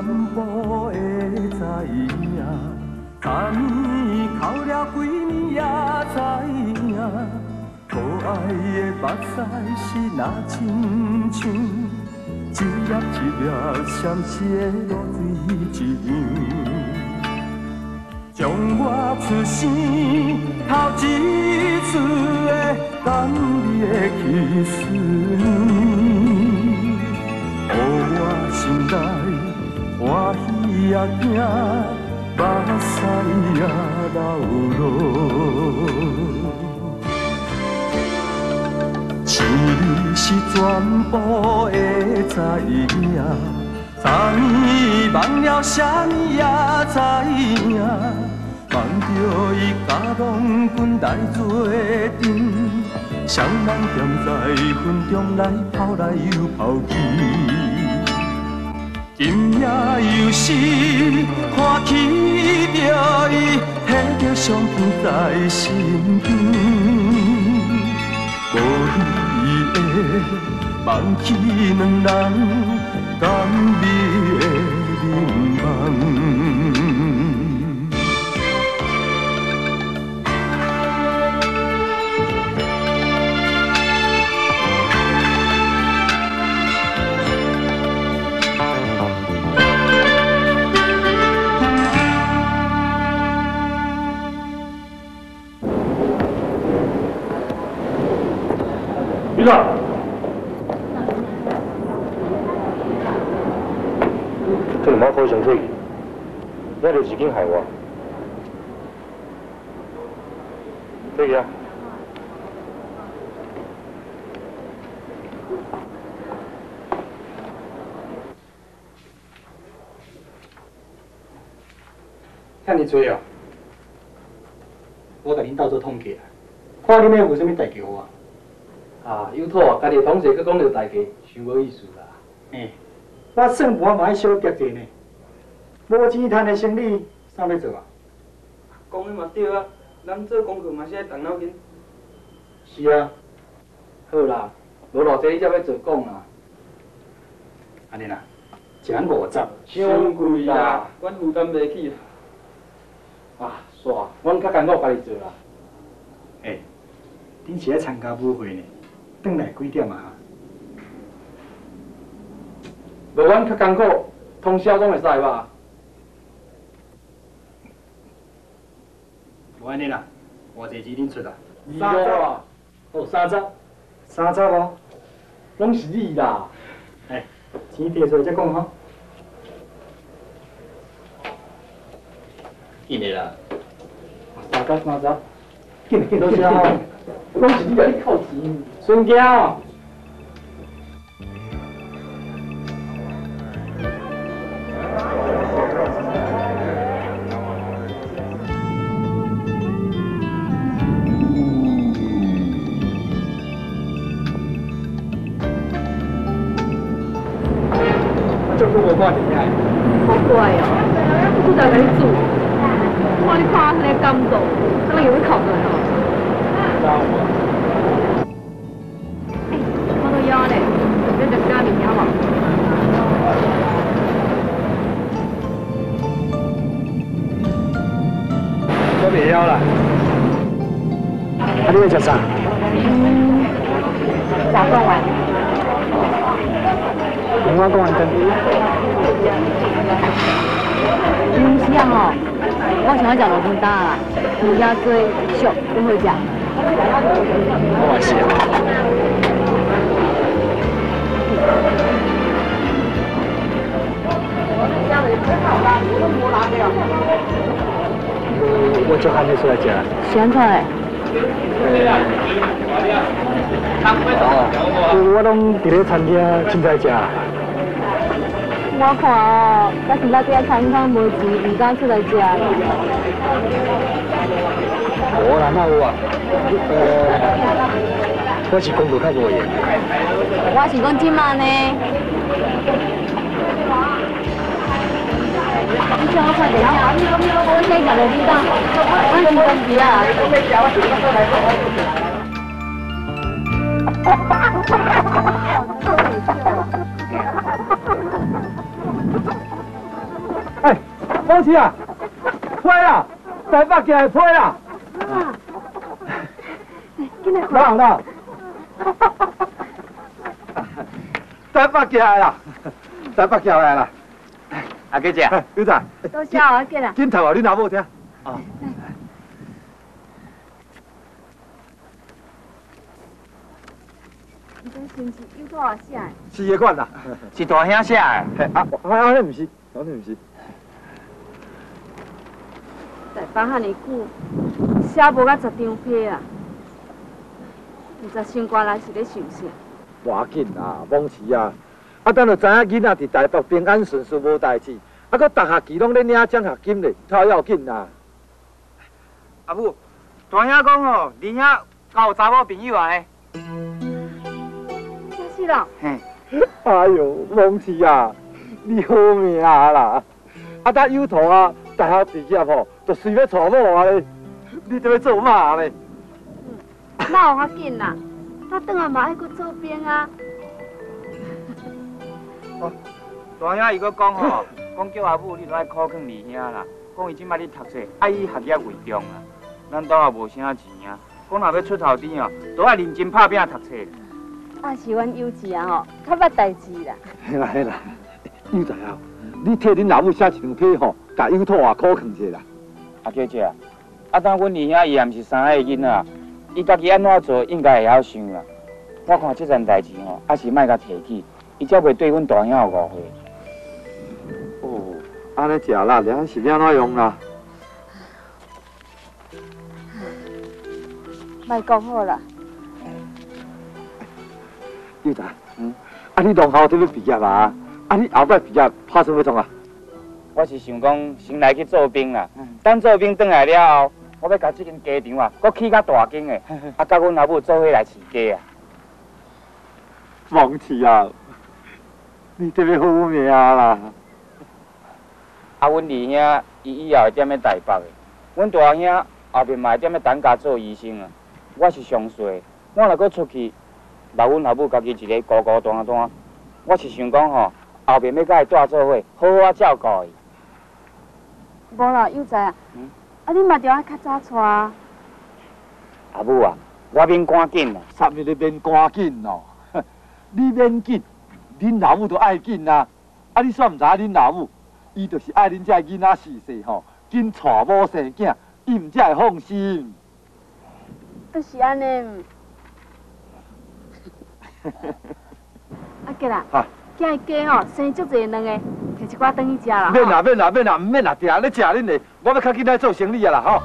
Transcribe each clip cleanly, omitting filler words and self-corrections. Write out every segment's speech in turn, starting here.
部会知影，昨年哭了几年也知影，可爱的目屎是那亲像一粒一粒闪烁的露水一样。 将我出生头一次的等你的起思念，予我心内欢喜也惊，目屎也流落。生你是全部会知影。 昨年忘了啥物也知影，望着伊甲郎君来做阵，双人踮在云中来抛来又抛去。今夜又是看起着伊，摕着相片在身边，无你的忘记两人。 甘美的凝望。 局长。 这个毛可上退去，那就自己害我。退去啊！ 遐尼多哦，我甲恁斗做统计啊，看恁要有啥物代价我。 啊，有土啊，家己同齐，佮讲着代价，伤无意思啦。 嘿。 我算盘嘛爱小结者呢，无钱赚的生意，啥要做啊？ 讲的嘛对啊，咱做功课嘛是爱动脑筋。 是啊。 好啦，无偌济你才要做讲啊。 安尼啦，一万50。 伤贵啦，阮负担袂起。啊，煞，阮较艰苦家己做啦。 诶，恁是爱参加舞会呢，转来几点啊？ 无阮较艰苦，通宵总会使吧？ 无安尼啦，偌济钱恁出啊 ？30啊， 哦，30哦， 拢是你啦。 哎，钱摕出来再讲吼。紧的啦，30，紧多少吼？ 拢是你啊，你靠钱。 孙娇。 无看见啊！ 好乖哦，我拄才甲你煮，看你看那个感动，当然有要哭落哦。我都要嘞，你着加物件无？ 我袂晓啦。啊，你要食啥？ 炸贡丸。 我讲完灯。 是啊吼，我想要食罗根蛋啦，物件多俗，又好食。 我也是啊。我就喊你出来食。 喜出来。 我拢伫咧餐厅凊彩食。 我看哦，咱现在这餐厅无钱，唔敢出来食。 无啦，哪有啊？我是工作较无闲。 我是讲即晚呢。你叫我快点啊！我先食落你当，我先跟住啊。 哎，王七啊，批啦，台北行的批啦。 啊！进来哪有啦？台北行的啦，台北行来啦。 阿姐姐， 有在。 多谢啊，进来。 紧头啊，你阿母听。 哦。 你这亲戚有多少写的？ 是的款啦。 是大兄写的。 啊，安尼唔是，安尼唔是。 台北遐尼久，写无甲10张批啊！毋知升官来是咧想啥？ 无要紧啦，往时啊，啊等就知影囡仔伫台北平安顺遂无代志，啊，搁逐学期拢咧领奖学金咧，超要紧啦。 阿母，大兄讲吼，离遐交有查某朋友啊呢。 真是咯？ 嘿。 哎呦，往时啊，你好命啦！啊，等有图啊，大学毕业吼，就随要娶某啊咧，你都要做嘛咧？ 哪有遐紧啦？他转来嘛爱搁做兵啊！ 哦，大兄伊搁讲吼，讲叫阿母你都爱苦劝离遐啦，讲伊即摆咧读册，爱以学业为重啦。咱兜也无啥钱啊，讲若要出头天哦，都爱认真拍拼读册。 啊是阮幼稚啊吼，较捌代志啦。 嘿啦嘿啦，有知影？你替恁老母写一张批吼，甲有土啊苦劝者啦。 阿姐姐，啊当阮离遐伊也毋是三个囡仔，伊家己安怎做应该会晓想啦。我看即件代志吼，还是莫甲提起，伊才袂对阮大兄有误会。 哦，安尼食啦，了是要安怎用啦？ 莫讲好啦。 幼仔，啊你农校都要毕业啊？啊你后摆毕业打算要创啊？ 我是想讲先来去做兵啦，等做兵转来了后，我要甲即间家场啊，搁起较大间的，啊，甲阮阿母做伙来饲家啊。 王氏啊，你特别好命啦！ 啊，阮二兄伊以后会踮咧台北的，阮大兄后面嘛会踮咧等家做医生啊。我是上衰，我若搁出去，留阮阿母家己一个孤孤单单，我是想讲吼，后面要甲伊带做伙，好好照顾伊。 无啦，幼稚啊，啊你嘛着爱较早带啊。 阿母啊，我免赶紧啦。 啥物你免赶紧咯？你免紧，恁老母都爱紧啊！啊，你煞毋知影恁老母，伊就是爱恁遮囡仔四世吼，紧娶某生囝，伊毋才会放心。 就是安尼。啊，吉啦，今日鸡吼生足侪卵个，摕一寡转去食啦。 免啦免啦免啦，毋免啦，定咧食恁的，我要较紧来做生意啊啦吼。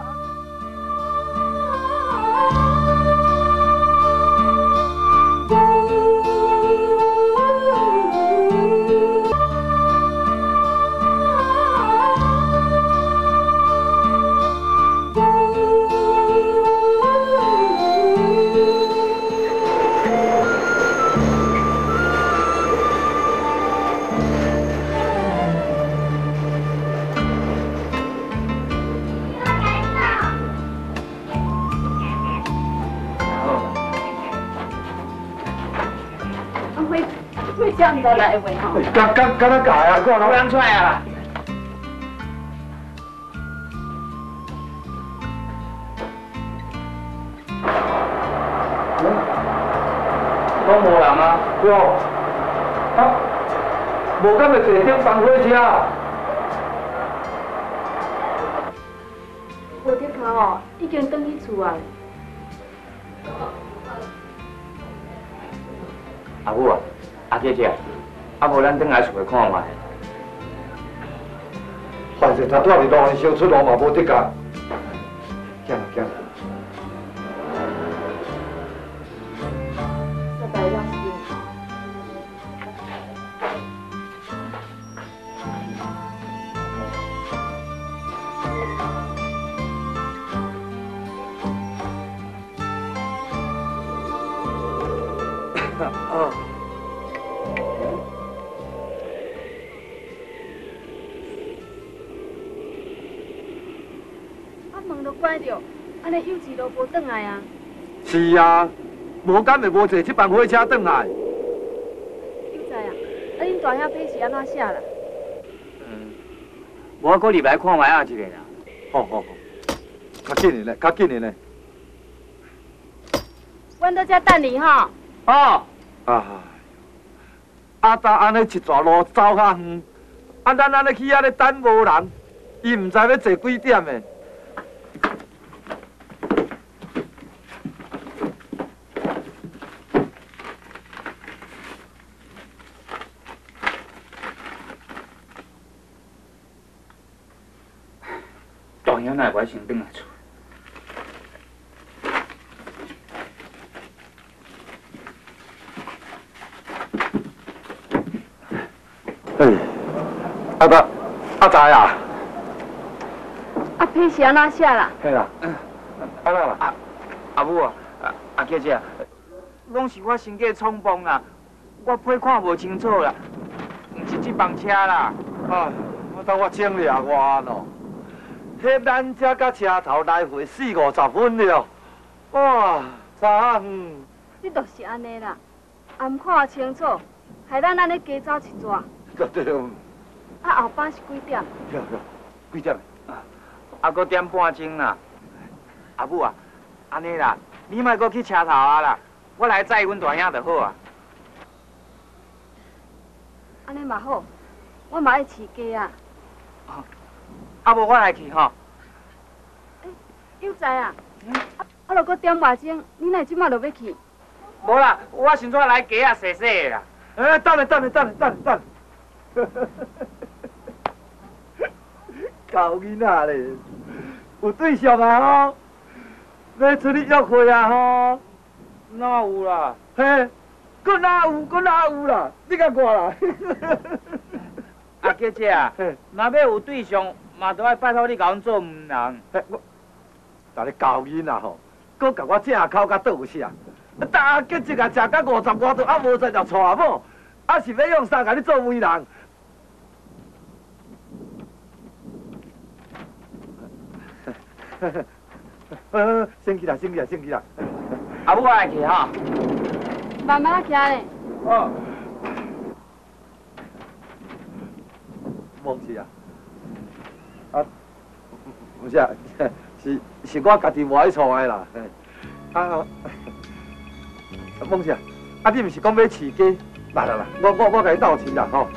会叫你的来回吼。 刚才改啊，我老人出来啊！拢无人啊？ 对哦。啊，无敢会坐顶放火车啊？ 无得看哦，已经转去厝啊。 阿母啊，阿姐姐，啊无咱转来厝看卖。 反正他住伫路小出路嘛，无得干。行啦行啦。 拜拜了事。门都关着，安尼幼稚都无转来啊。 是啊，无敢会无坐这班火车转来。 幼稚啊，啊恁大兄批是安怎写啦？ 我搁入来看卖啊一个啦。 好，较紧的呢， 阮在遮等你吼。 哦， 搭安尼一段路走较远，咱安尼去遐咧等无人，伊唔知要坐几点的。 大兄哪会先转来厝？ 阿仔啊！ 啊，批是安怎写啦？ 嘿啦，安那啦？ 阿母啊，阿姐姐，拢是我身价冲动啦，我批看无清楚啦，毋是这帮车啦。 我当我整俩我喏，迄咱遮甲车头来回40-50分了，哇，早你就是安尼啦，也毋看清楚，害咱安尼加走一逝。 对对。 啊，后班是几点？ 几点？ 搁点半钟啦。阿母啊，安尼啦，你莫搁去车头啊啦，我来载阮大兄就好啊。 安尼嘛好，我嘛爱饲鸡啊。 啊无我来去吼。 有在啊？啊，若搁点外钟，你哪即马就要去？ 无啦，我想说来鸡啊洗洗的啦。 等。狗囡仔咧，有对象啊吼，要出去约会啊吼， 哪有啦？ 嘿，佫哪有啦？你甲看啦。 阿姐姐啊，若要有对象，嘛都爱拜托你甲阮做媒人。 我，但你狗囡仔吼，佫甲我正口甲倒下，大家一个食到50外度，啊无在就娶某，啊是要用啥甲你做媒人？先去啦！ 阿母我来去吼。 慢慢行咧。 哦。忘记啊！不是啊，是我家己无爱错的啦。忘记啊！你毋是讲要饲鸡？来，我甲你斗饲啦吼。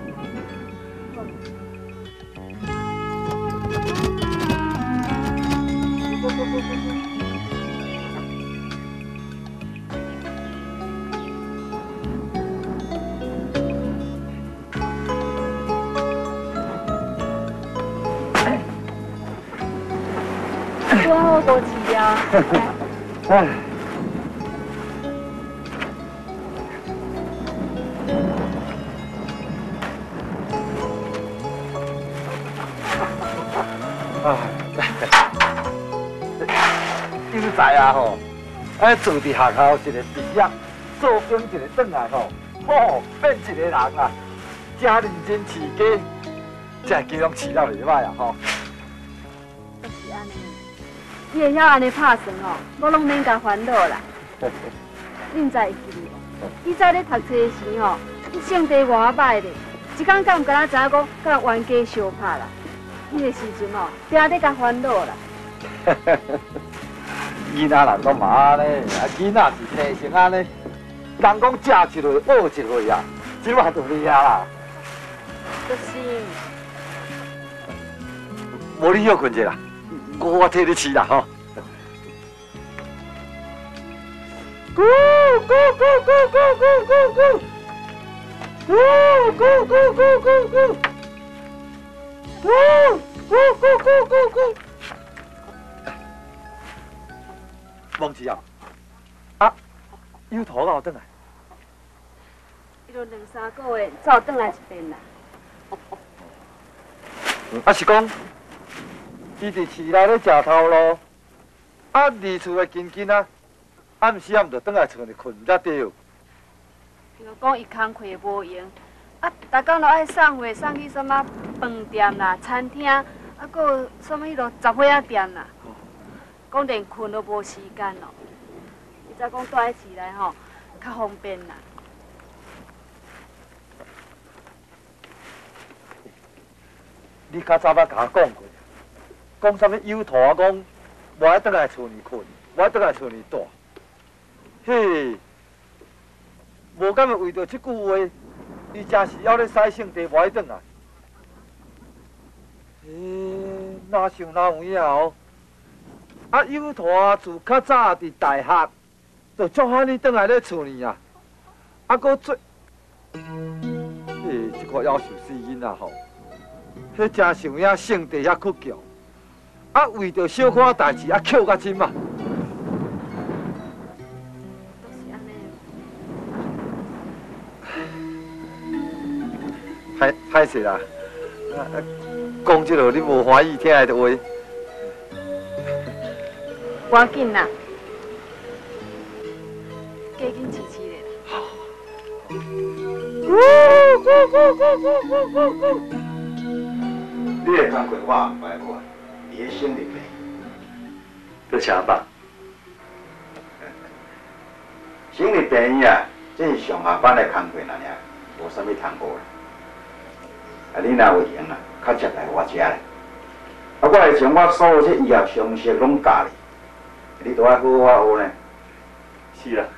多好多饲啊！ 哎。你知啊吼，做伫学校一个毕业，做兵一个转来吼，变一个人啊，真认真饲鸡，这鸡拢饲到袂歹啊吼。 就是安尼，你会晓安尼拍算吼，我拢免甲烦恼啦。你毋知会记无？以前咧读册的时吼，你性地偌歹咧，一工敢毋敢知影讲甲冤家相拍啦？迄个时阵吼，定咧甲烦恼啦。 囡仔人都嘛安尼，囡仔是天生安尼，人讲食一回饿一回啊，即摆就厉害啦。 就是。 无你休困者啦，我替你饲啦吼。咕咕咕咕咕咕咕咕，咕咕咕咕咕咕，咕咕咕咕咕咕。忘记啊！有土到转来。 伊就2-3个月，才有转来一遍啦。 是讲，伊伫市内咧食头路，离厝的近啊，暗时暗就转来厝里困才对。 比如讲，伊工课无闲，逐工都爱送货送去什么饭店啦、餐厅，搁什么迄落杂货仔店啦。讲连困都无时间咯，伊才讲住喺市内吼，较方便啦。 你较早捌甲我讲过，讲啥物有图啊？讲无爱倒来厝里困，无爱倒来厝里住。嘿，无敢会为着即句话，你真是要咧使性地无爱倒来。哪想哪有影哦！啊，有图啊，自较早伫大学，就足罕你倒来咧厝里啊，啊，搁做，即个夭寿死囡仔吼，迄真是有影性地遐倔强，啊，为着小可代志啊，扣甲真嘛。 都是安尼。 歹势啦，讲即落你无欢喜听的话。 无要紧啦，加紧饲饲咧。 你的工课我唔爱管，你的心里面。 多谢阿爸。 心理病院啊，这是上下班的工课啦，无啥物通过啦。啊，你若有闲啊，较接来我遮咧。啊，我会将我所有这医学常识拢教你，你都爱好好学呢。 是啦。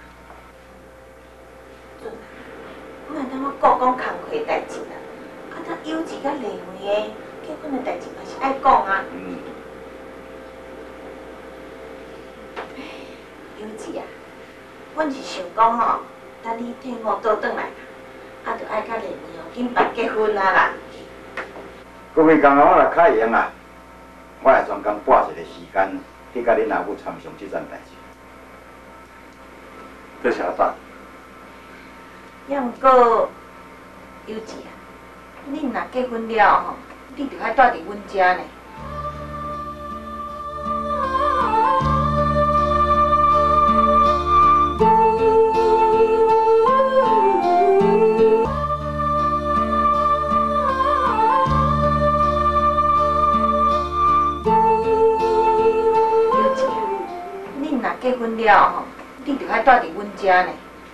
莫当我讲工课代志啦，啊，当幼稚甲例会的结婚的代志嘛是爱讲啊。幼稚啊，阮是想讲吼，等你退伍倒转来，啊，就爱甲例会哦，紧办结婚啊啦。 各位工我若较闲啊，我会专工拨一个时间去甲恁阿母参详即件代志。 多谢阿爸。 也毋过，幼稚啊，恁若结婚了吼，你着爱住伫阮遮呢。幼稚啊，恁若结婚了吼，你着爱住伫阮遮呢。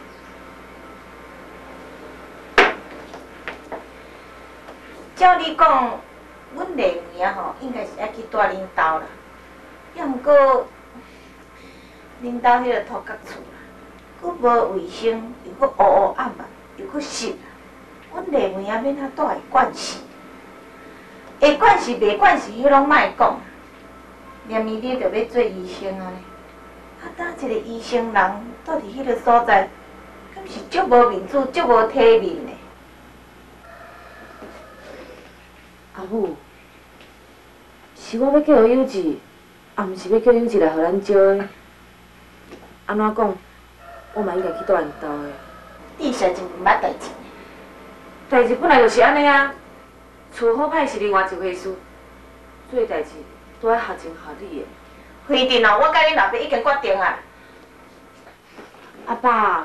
照你讲，阮例会啊吼，应该是爱去住恁兜啦。也毋过，恁兜迄个土角厝啦，佫无卫生，又佫乌乌暗啊，又佫湿啊。阮例会啊，免啊住会惯势，会惯势袂惯势，迄拢莫讲。连暝日着要做医生啊呢，啊，当一个医生人住伫迄个所在，敢是足无面子、足无体面的。 阿母，是我要叫幼稚，啊，毋是要叫幼稚来互咱招的。安怎讲，我嘛应该去住因兜的。 你实在真毋捌代志呢。 代志本来就是安尼啊，厝好歹是另外一回事，做代志都爱合情合理的。 规定哦，我甲恁老爸已经决定啊。 阿爸，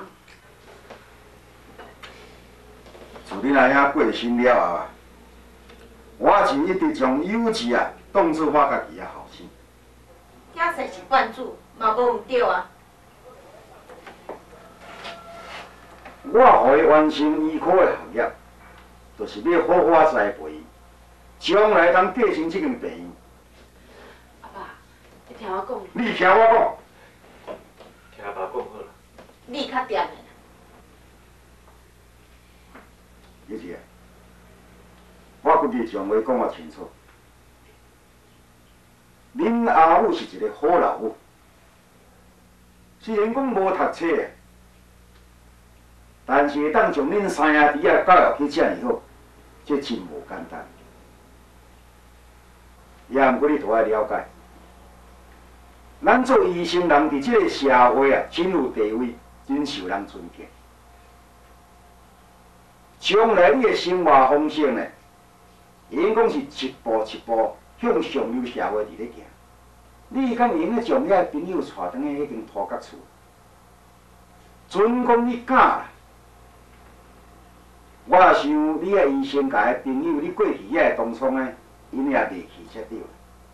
自恁阿兄过身了后啊，我就一直将幼稚啊当作我家己的后生。 遐实是惯主，嘛无毋对啊。 我互伊完成医科的学业，就是要好好栽培伊，将来当继承这间病院。 阿爸，你听我讲。 你听我讲。 听阿爸讲好啦。 你较掂的啦。 幼稚啊，我决定将话讲啊清楚。恁阿母是一个好老母，虽然讲无读册，但是会当将恁三兄弟啊教育去遮尔好，这真无简单。也毋过你都爱了解，咱做医生人伫这个社会啊，真有地位，真受人尊敬。将来你的生活方式呢，应讲是一步一步向上流社会伫咧行。你敢会用咧将遐朋友带转去迄间土角厝？准讲你敢啦！我想你遐医生界的朋友，你过去遐的当初呢，因也袂去遮着。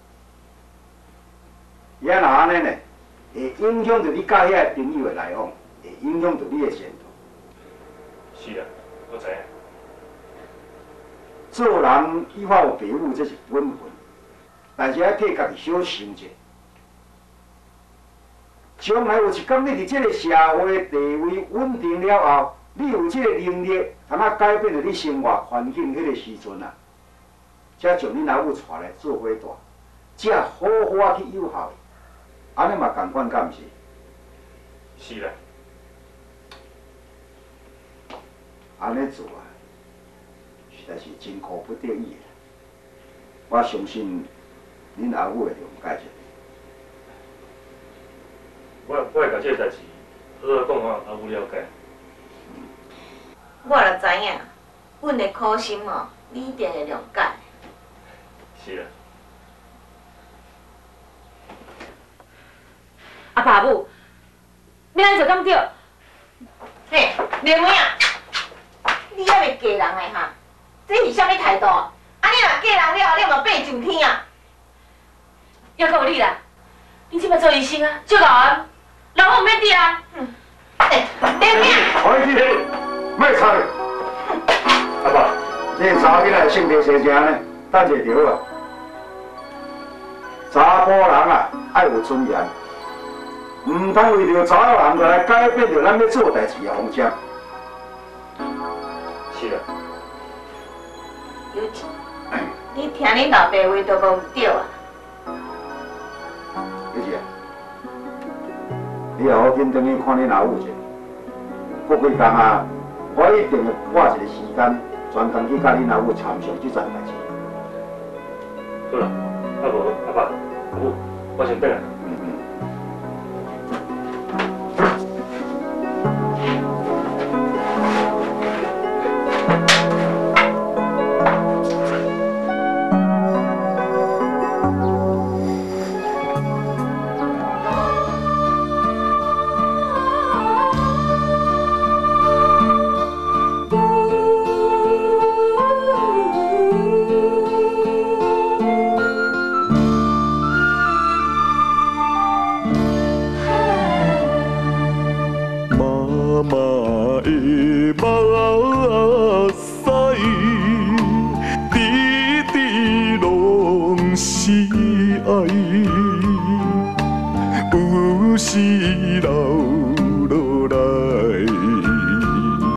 也若安尼呢，会影响到你甲遐的朋友的来往，会影响到你的前途。 是啊，我知影。 做人依法有爸母，这是本分，但是要替家己小想者。将来有一天你伫这个社会地位稳定了后，你有这个能力，通啊改变着你生活环境迄个时阵啊，才将你老母带来做伙大，才好好去友好。安尼嘛共款，敢毋是？ 是啦。 安尼做啊，实在是真苦不得已啦。我相信恁阿母会谅解这。 我会甲这个代志好好讲互阿母了解。 我就知影，阮的苦心哦，你一定会谅解。 是啦。 阿爸母，你安尼做敢对？ 嘿，莲妹啊，你还袂嫁人的哈？这是啥物态度？啊，你若嫁人了，你嘛爬上天啊！ 要讲你啦，你即摆做医生啊，照老安，老母毋免滴啊。 莲妹啊， 开始，莫吵咧。阿爸，你查囡仔性地生正呢，等者就好啊。查甫人啊，爱有尊严。唔通为着查某人就来改变着咱要做代志的方向。 是啦。 尤其，你听恁老爸话都无对啊。 尤其啊，你也好紧回去看恁老母者。过几工啊，我一定会拨一个时间，专工去甲恁老母参详这桩代志。 好啦，啊无阿爸、阿母，我先转来。 有时人